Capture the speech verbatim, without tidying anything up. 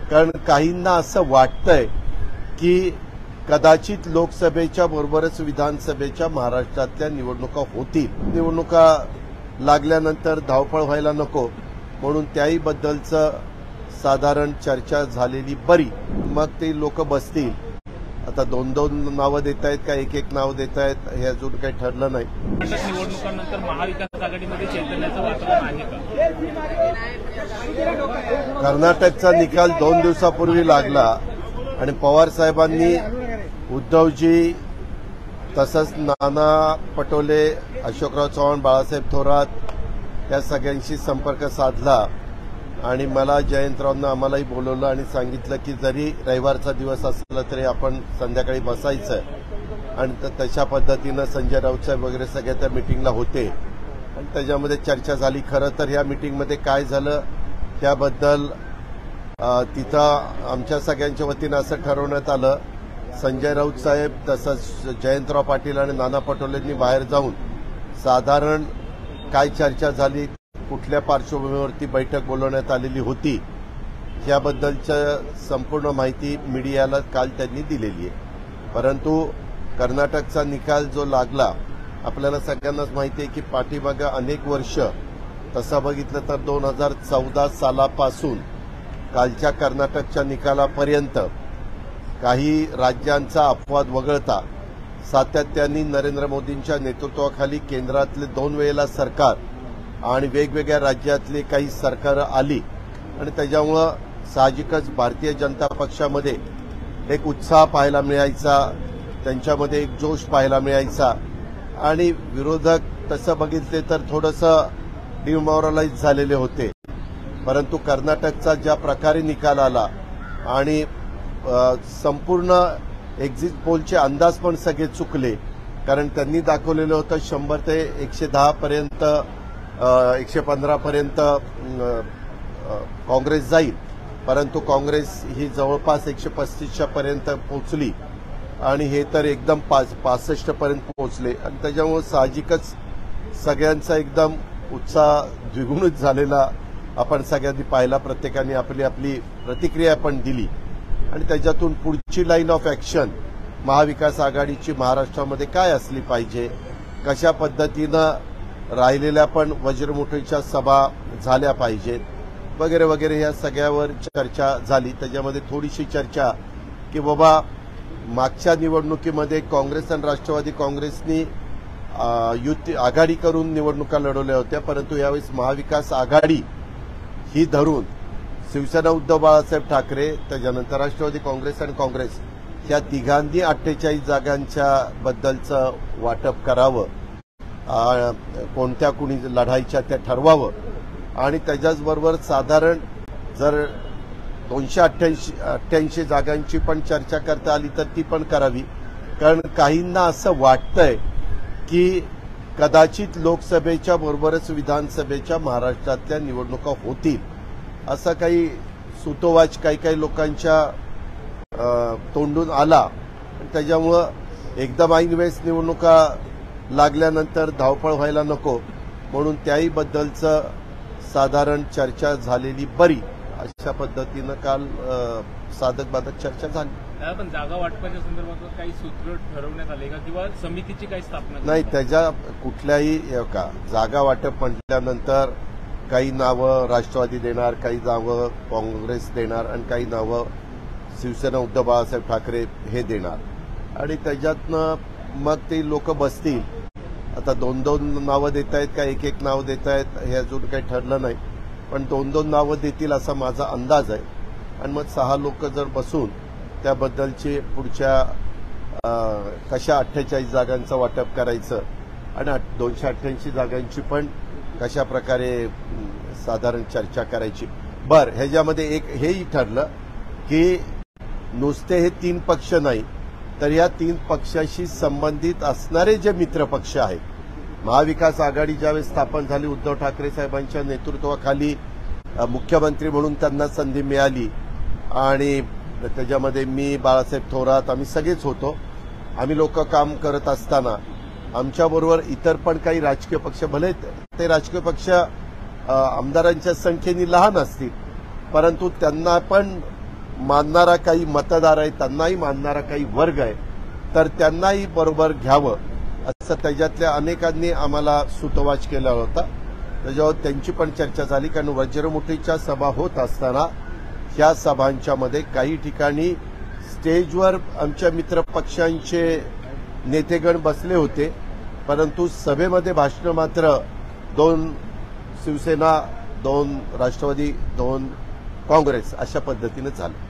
कारण काहींना असं वाटतंय की कदाचित लोकसभेच्या बरोबरच विधानसभेच्या महाराष्ट्रातल्या निवडणुका होतील. निवडणुका लागल्यानंतर धावपळ व्हायला नको म्हणून त्याही बद्दलचं साधारण चर्चा झालेली बरी. मग ते लोक बसतील. आता दोन दोन नावं देत आहेत का एक एक नाव देत आहेत हे अजून काही ठरलं नाही. निवडणुकांनंतर महाविकास आघाडीमध्ये चैतन्याचं वातावरण आहे का? कर्नाटकचा निकाल दोन दिवसापूर्वी लागला आणि पवार साहेबांनी उद्धवजी तसंच नाना पटोले, अशोकराव चव्हाण, बाळासाहेब थोरात या सगळ्यांशी संपर्क साधला आणि मला जयंतरावांना आम्हालाही बोलवलं आणि सांगितलं की जरी रविवारचा दिवस असला तरी आपण संध्याकाळी बसायचं आणि तशा पद्धतीनं संजय राऊत साहेब वगैरे सगळ्या त्या मिटिंगला होते आणि त्याच्यामध्ये चर्चा झाली. खरं तर या मिटिंगमध्ये काय झालं त्याबद्दल तिथं आमच्या सगळ्यांच्या वतीनं असं ठरवण्यात आलं, संजय राऊत साहेब तसंच जयंतराव पाटील आणि नाना पटोलेंनी बाहेर जाऊन साधारण काय चर्चा झाली, कुठल्या पार्श्वभूमीवरती बैठक बोलवण्यात आलेली होती याबद्दलच्या संपूर्ण माहिती मीडियाला काल त्यांनी दिलेली आहे. परंतु कर्नाटकचा निकाल जो लागला आपल्याला सगळ्यांनाच माहिती आहे की पाठीमागं अनेक वर्ष तसं बघितलं तर दोन हजार चौदा सालापासून कालच्या कर्नाटकच्या निकालापर्यंत काही राज्यांचा अपवाद वगळता सातत्याने नरेंद्र मोदींच्या नेतृत्वाखाली केंद्रातले दोन वेळेला सरकार आणि वेगवेगळ्या राज्यातली काही सरकारं आली आणि त्याच्यामुळं साहजिकच भारतीय जनता पक्षामध्ये एक उत्साह पाहायला मिळायचा, त्यांच्यामध्ये एक जोश पाहायला मिळायचा आणि विरोधक तसं बघितले तर थोडंसं डिमॉरलाइज झालेले होते. परंतु कर्नाटकचा ज्या प्रकारे निकाल आला आणि संपूर्ण एक्झिट पोलचे अंदाज पण सगळे चुकले, कारण त्यांनी दाखवलेलं होतं शंभर ते एकशे दहा पर्यंत एकशे पंधरा पर्यंत काँग्रेस जाईल, परंतु काँग्रेस ही जवळपास एकशे पस्तीसच्या पर्यंत पोहोचली आणि हे तर एकदम पाच पासष्ट पर्यंत पोहोचले आणि त्याच्यामुळे साहजिकच सगळ्यांचा एकदम उत्साह द्विगुणित झालेला आपण सगळ्यांनी पाहिला. प्रत्येकाने आपली आपली प्रतिक्रिया पण दिली आणि त्याच्यातून पुढची लाईन ऑफ ॲक्शन महाविकास आघाडीची महाराष्ट्रामध्ये काय असली पाहिजे, कशा पद्धतीनं राहिलेल्या पण वज्रमुठीच्या सभा झाल्या पाहिजेत वगैरे वगैरे या सगळ्यावर चर्चा झाली. त्याच्यामध्ये थोडीशी चर्चा की बाबा मागच्या निवडणुकीमध्ये काँग्रेस आणि राष्ट्रवादी काँग्रेसनी युती आघाडी करून निवडणुका लढवल्या होत्या, परंतु यावेळेस महाविकास आघाडी ही धरून शिवसेना उद्धव बाळासाहेब ठाकरे त्याच्यानंतर राष्ट्रवादी काँग्रेस आणि काँग्रेस या तिघांनी अठ्ठेचाळीस जागांच्या बद्दलचं वाटप करावं, कोणत्या कुणी लढायच्या त्या ठरवावं आणि त्याच्याचबरोबर साधारण जर दोनशे अठ्ठ्याऐंशी अठ्ठ्याऐंशी जागांची पण चर्चा करता आली तर ती पण करावी. कारण काहींना असं वाटतंय की कदाचित लोकसभेच्या बरोबरच विधानसभेच्या महाराष्ट्रातल्या निवडणुका होतील असं काही सुतोवाच काही काही लोकांच्या तोंडून आला. त्याच्यामुळं एकदम ऐन वेळेस निवडणुका लागल्यानंतर धावपळ व्हायला नको म्हणून त्याही बद्दलचं साधारण चर्चा झालेली बरी अशा पद्धतीनं काल साधक बाधक चर्चा झाली. पण जागा वाटपाच्या संदर्भात काही सूत्र ठरवण्यात आले का किंवा समितीची काही स्थापना नाही? त्याच्या कुठल्याही का जागा वाटप म्हटल्यानंतर काही नावं राष्ट्रवादी देणार, काही नावं काँग्रेस देणार आणि काही नावं शिवसेना उद्धव बाळासाहेब ठाकरे हे देणार आणि त्याच्यातनं मग ते लोक बसतील. आता दोन दोन नावं देत आहेत का एक एक नाव देत आहेत हे अजून काही ठरलं नाही, पण दोन दोन नावं देतील असा माझा अंदाज आहे आणि मग सहा लोक जर बसून त्याबद्दलची पुढच्या कशा अठ्ठेचाळीस जागांचं वाटप करायचं आणि दोनशे अठ्ठ्याऐंशी जागांची पण कशा प्रकारे साधारण चर्चा करायची. बरं, ह्याच्यामध्ये एक हेही ठरलं की नुसते हे तीन पक्ष नाही तर या तीन पक्षाशी संबंधित असणारे जे मित्रपक्ष आहेत, महाविकास आघाडी ज्यावेळेस स्थापन झाली उद्धव ठाकरे साहेबांच्या नेतृत्वाखाली मुख्यमंत्री म्हणून त्यांना संधी मिळाली आणि त्याच्यामध्ये मी, बाळासाहेब थोरात आम्ही सगळेच होतो. आम्ही लोक काम करत असताना आमच्याबरोबर इतर पण काही राजकीय पक्ष, भले ते राजकीय पक्ष आमदारांच्या संख्येने लहान असतील परंतु त्यांना पण मानणारा काही मतदार आहे, त्यांनाही मानणारा काही वर्ग आहे, तर त्यांनाही बरोबर घ्यावं असं त्याच्यातल्या अनेकांनी आम्हाला सूतोवाच केला होता. त्याच्यावर त्यांची पण चर्चा झाली, कारण वज्रमुठीच्या सभा होत असताना ह्या सभांच्यामध्ये काही ठिकाणी स्टेजवर आमच्या मित्रपक्षांचे नेतेगण बसले होते, परंतु सभेमध्ये भाषण मात्र दोन शिवसेना, दोन राष्ट्रवादी, दोन काँग्रेस अशा पद्धतीने झालं.